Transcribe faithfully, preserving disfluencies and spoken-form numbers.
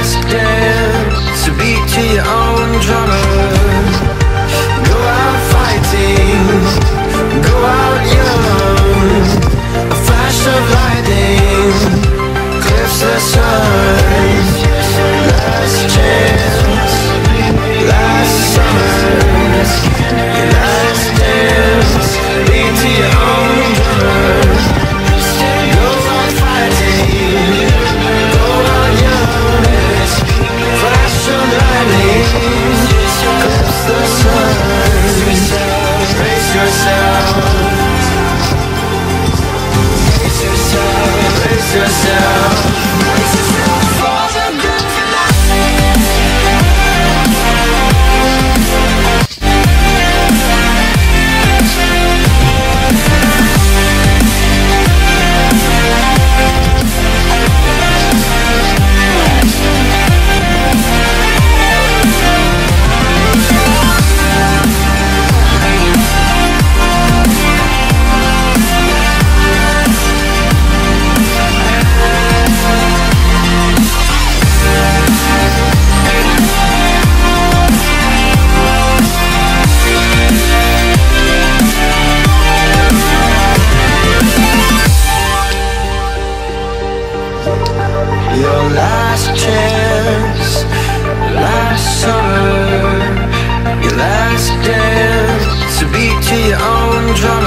last dance, a beat to your own drummer. Go out fighting, go out young, a flash of lightning clips the sun. Last chance, last summer, your last dance, beat to your own drummer. Go out fighting, go out young, flash of lightning clips the sun. Brace yourself, brace yourself, brace yourself, brace yourself for the good fight. Your last chance, last summer, your last dance, a beat to your own drum.